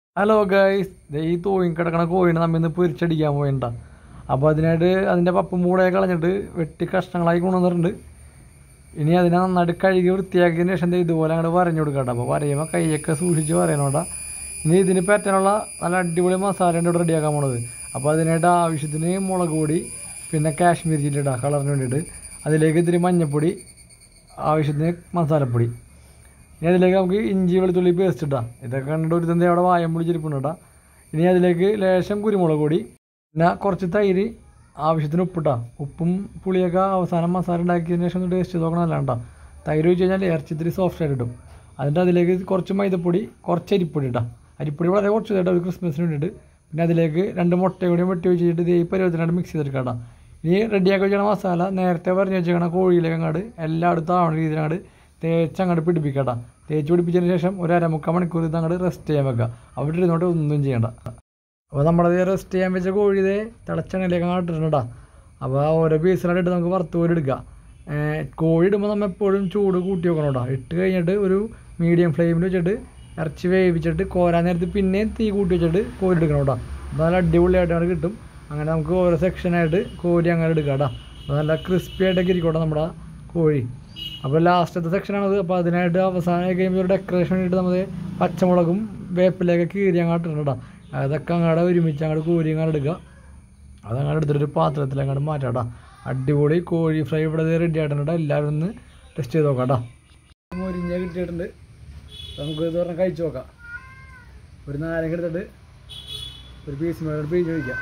Hello guys, ഈ തൂങ്ങി കിടക്കണ കോഴിനെ നമ്മ ഇന്ന് പൊരിച്ചടിക്കാൻ പോയിണ്ട. അപ്പോൾ അതിനായിട്ട് അതിൻ്റെ പപ്പും മൂടയൊക്കെ കളഞ്ഞിട്ട് വെട്ടി കഷ്ണങ്ങളായി കൊണ്ടുവന്നിട്ടുണ്ട്. ഇനി അതിനെ നന്നായിട്ട് കഴുകി വൃത്തിയാക്കിയതിന് ശേഷം ഇതുപോലെ അങ്ങോട്ട് വരഞ്ഞു കൊടുക്കട്ടെ. അപ്പോൾ വരയുമ്പോൾ കൈയൊക്കെ സൂക്ഷിച്ച് വരയണോട്ടാ. ഇനി ഇതിന് പറ്റാനുള്ള നല്ല അടിപൊളി മസാലയാണ് ഇവിടെ റെഡിയാക്കാൻ പോണത്. അപ്പോൾ അതിനായിട്ട് ആവശ്യത്തിന് മുളക് പൊടി, പിന്നെ കാശ്മീരി ചില്ലി ഇടാം കളറിന് വേണ്ടിയിട്ട്. അതിലേക്ക് ഇത്തിരി മഞ്ഞൾപ്പൊടി, ആവശ്യത്തിന് മസാലപ്പൊടി. ഇനി അതിലേക്ക് നമുക്ക് ഇഞ്ചി വെളുത്തുള്ളി പേസ്റ്റ് ഇടാം. ഇതൊക്കെ കണ്ടിട്ട് ഒരു തന്നെ അവിടെ വായം പൊളിച്ചിരിപ്പുണ്ട് ഇടാം. ഇനി അതിലേക്ക് ലേശം കുരുമുളക് പൊടി, പിന്നെ കുറച്ച് തൈര്, ആവശ്യത്തിന് ഉപ്പിട്ടാം. ഉപ്പും പുളിയൊക്കെ അവസാനം മസാല ഉണ്ടാക്കിയതിന് ശേഷം ഒന്ന് ടേസ്റ്റ് ചെയ്ത് നോക്കണം. അല്ലാണ്ടാ തൈര് ഒഴിച്ച് കഴിഞ്ഞാൽ ഇറച്ചി ഇത്തിരി സോഫ്റ്റ് ആയിട്ട് ഇടും. എന്നിട്ട് അതിലേക്ക് കുറച്ച് മൈദപ്പൊടി, കുറച്ച് അരിപ്പൊടി ഇടാം. അരിപ്പൊടി വളരെ കുറച്ച് ഇതായിട്ട് ഒരു ക്രിസ്മസിന് വേണ്ടിയിട്ട്. പിന്നെ അതിലേക്ക് 2 മുട്ട കൂടി വെട്ടി വെച്ചിട്ട് ഈ പരുവത്തിനായിട്ട് മിക്സ് ചെയ്തെടുക്കാം. ഇനി റെഡിയാക്കി വെച്ചാൽ മസാല നേരത്തെ പറഞ്ഞ് വെച്ചേക്കണ കോഴിയിലേക്ക് അങ്ങോട്ട് എല്ലായിടത്തും ആവണ രീതിയിൽ അങ്ങോട്ട് തേച്ച് അങ്ങോട്ട് പിടിപ്പിക്കട്ടെ. തേച്ച് പിടിപ്പിച്ചതിന് ശേഷം ഒരു 1/4 മണിക്കൂർ ഇത് അങ്ങോട്ട് റെസ്റ്റ് ചെയ്യാൻ വെക്കുക. അവിടെ ഇരുന്നോട്ട് ഒന്നും ചെയ്യണ്ട. അപ്പോൾ നമ്മളത് റെസ്റ്റ് ചെയ്യാൻ വെച്ച കോഴി ഇതേ തിളച്ചെണ്ണയിലേക്ക് അങ്ങോട്ട് ഇട്ടിട്ടുണ്ടാ. അപ്പോൾ ഓരോ പീസിലായിട്ട് നമുക്ക് വറുത്ത് പോലെ എടുക്കാം. കോഴി ഇടുമ്പോൾ നമ്മൾ എപ്പോഴും ചൂട് കൂട്ടി വെക്കണം. ഇട്ട് കഴിഞ്ഞിട്ട് ഒരു മീഡിയം ഫ്ലെയിമിൽ വെച്ചിട്ട് ഇറച്ചി വേവിച്ചിട്ട് കോരാൻ നേരത്ത് പിന്നെയും തീ കൂട്ടി വെച്ചിട്ട് കോരി എടുക്കണം കേട്ടോ. അപ്പോൾ നല്ല അടിപൊളിയായിട്ട് അവിടെ കിട്ടും. അങ്ങനെ നമുക്ക് ഓരോ സെക്ഷനായിട്ട് കോരി അങ്ങനെ എടുക്കാം കേട്ടോ. അപ്പോൾ നല്ല ക്രിസ്പി ആയിട്ടൊക്കെ ഇരിക്കട്ടെ നമ്മുടെ കോഴി. അപ്പോൾ ലാസ്റ്റത്തെ സെക്ഷനാണത്. അപ്പോൾ അതിനായിട്ട് അവസാനമായി കഴിയുമ്പോൾ ഒരു ഡെക്കറേഷൻ വേണ്ടിയിട്ട് നമ്മൾ പച്ചമുളകും വേപ്പിലൊക്കെ കീറി അങ്ങോട്ട് ഇടണം കേട്ടോ. അതൊക്കെ അങ്ങോട്ട് ഒരുമിച്ച് അങ്ങോട്ട് കോരി അങ്ങോട്ട് എടുക്കുക. അതങ്ങോട്ട് എടുത്തിട്ടൊരു പാത്രത്തിൽ അങ്ങോട്ട് മാറ്റാം കേട്ടോ. അടിപൊളി കോഴി ഫ്രൈ ഇവിടെ റെഡി ആയിട്ടുണ്ട്. എല്ലാവരും ഒന്ന് ടെസ്റ്റ് ചെയ്ത് നോക്കാം കേട്ടോ. മൊരിഞ്ഞ കിട്ടിയിട്ടുണ്ട്. നമുക്ക് ഇത് പറഞ്ഞാൽ കഴിച്ച് നോക്കാം. ഒരു നാരങ്ങ എടുത്തിട്ട് ഒരു പീസ് മേലെ പിഴിഞ്ഞ് കഴിക്കാം.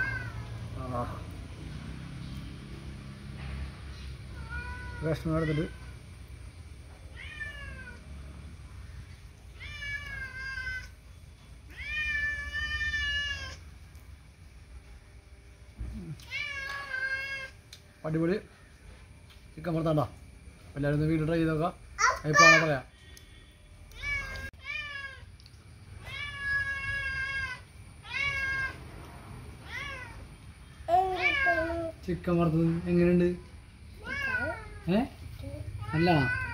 കഷ്ണം എടുത്തിട്ട് അടിപൊളി ചിക്കൻ വറുത്താണ്ടോ. എല്ലാവരും ഒന്ന് വീട്ടിൽ ട്രൈ ചെയ്ത് നോക്കാം. അഭിപ്രായം പറയാം. ചിക്കൻ വറുത്തത് എങ്ങനെയുണ്ട്? അല്ല